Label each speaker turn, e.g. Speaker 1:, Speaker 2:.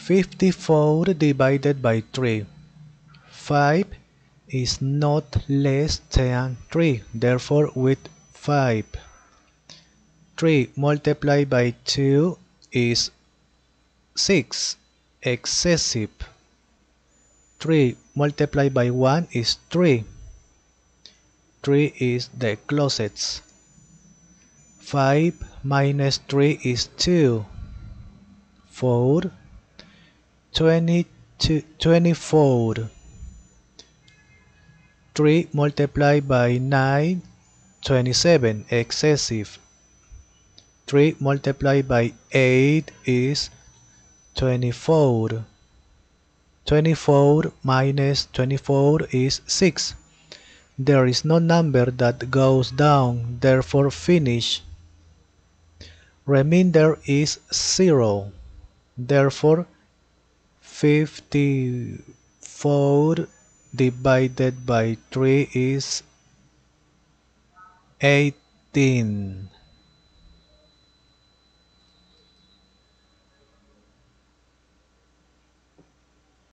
Speaker 1: 54 divided by 3. 5 is not less than 3, therefore with 5. 3 multiplied by 2 is 6, excessive. 3 multiplied by 1 is 3. 3 is the closest. 5 minus 3 is 2. 4. 24. 3 multiplied by 9, 27, excessive. 3 multiplied by 8 is 24. 24 minus 24 is 6. There is no number that goes down, therefore finish. Remainder is 0. Therefore 54 divided by 3 is 18.